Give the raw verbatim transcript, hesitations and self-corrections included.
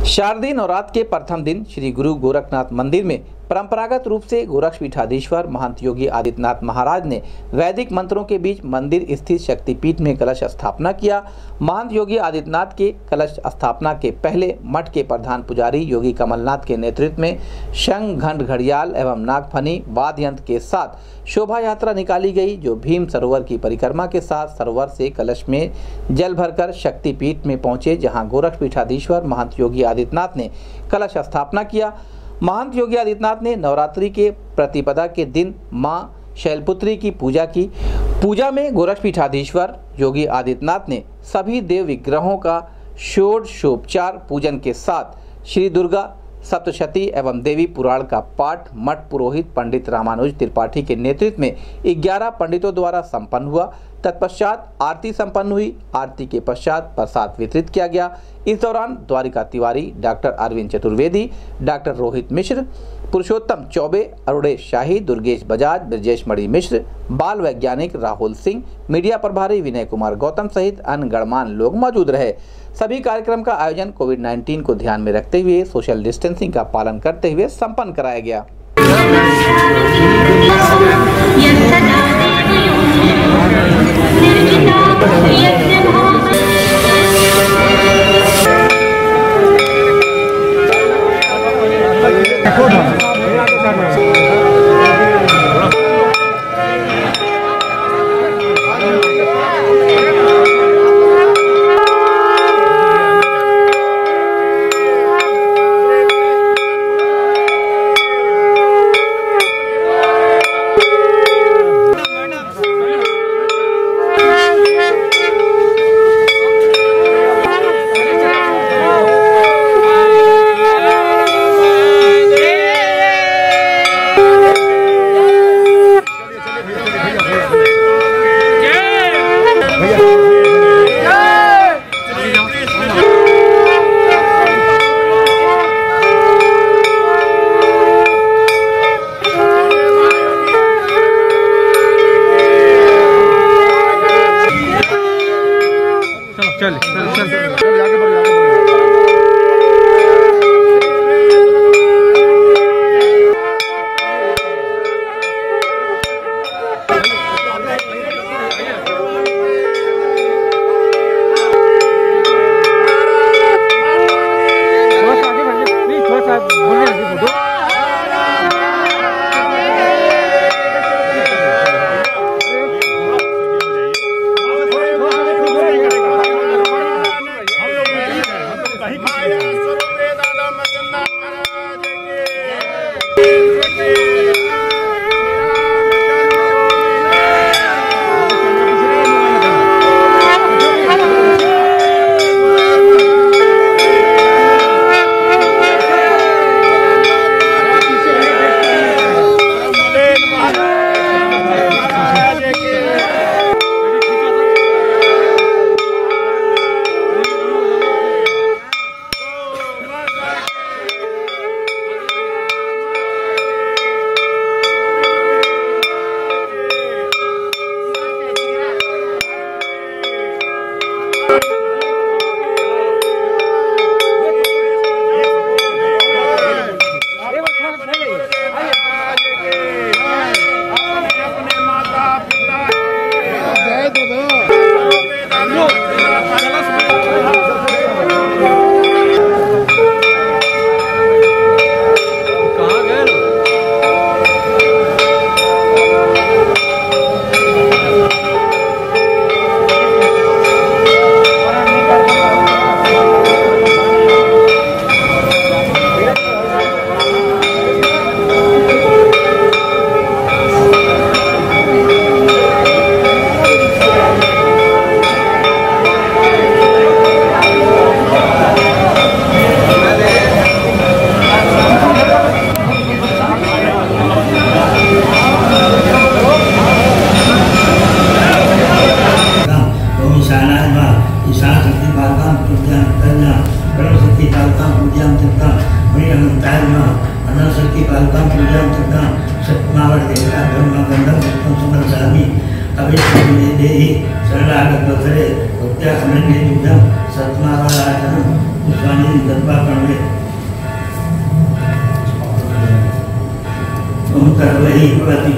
शारदीय नवरात्र के प्रथम दिन श्री गुरु गोरखनाथ मंदिर में परंपरागत रूप से गोरक्षपीठाधीश्वर महंत योगी आदित्यनाथ महाराज ने वैदिक मंत्रों के बीच मंदिर स्थित शक्तिपीठ में कलश स्थापना किया। महंत योगी आदित्यनाथ के कलश स्थापना के पहले मठ के प्रधान पुजारी योगी कमलनाथ के नेतृत्व में शंख, घंट, घड़ियाल एवं नागफनी वाद्य यंत्र के साथ शोभा यात्रा निकाली गई, जो भीम सरोवर की परिक्रमा के साथ सरोवर से कलश में जल भरकर शक्तिपीठ में पहुंचे, जहां गोरक्षपीठाधीश्वर महंत योगी आदित्यनाथ ने कलश स्थापना किया। महंत योगी आदित्यनाथ ने नवरात्रि के प्रतिपदा के दिन मां शैलपुत्री की पूजा की। पूजा में गोरक्षपीठाधीश्वर योगी आदित्यनाथ ने सभी देव विग्रहों का षोडशोपचार पूजन के साथ श्री दुर्गा सप्तशती एवं देवी पुराण का पाठ मठ पुरोहित पंडित रामानुज त्रिपाठी के नेतृत्व में ग्यारह पंडितों द्वारा संपन्न हुआ। तत्पश्चात आरती संपन्न हुई। आरती के पश्चात प्रसाद वितरित किया गया। इस दौरान द्वारिका तिवारी, डॉक्टर अरविंद चतुर्वेदी, डॉक्टर रोहित मिश्र, पुरुषोत्तम चौबे, अरुणेश शाही, दुर्गेश बजाज, ब्रजेश मणि मिश्र, बाल वैज्ञानिक राहुल सिंह, मीडिया प्रभारी विनय कुमार गौतम सहित अन्य गणमान्य लोग मौजूद रहे। सभी कार्यक्रम का आयोजन कोविड उन्नीस को ध्यान में रखते हुए सोशल डिस्टेंसिंग का पालन करते हुए संपन्न कराया गया। चल चल चल चल आगे बढ़ो आगे अनासक्ति पालकां पूजां तथा सत्मावर देवता ब्रह्म गंधम सत्तम सुमन सामी अभिषेक देहि शरणागत वत्सरे भक्त्या समन्वय युद्धम सत्मावर आचरण पुष्पांजलि दत्वा कणवे ओम कर्वहि प्रति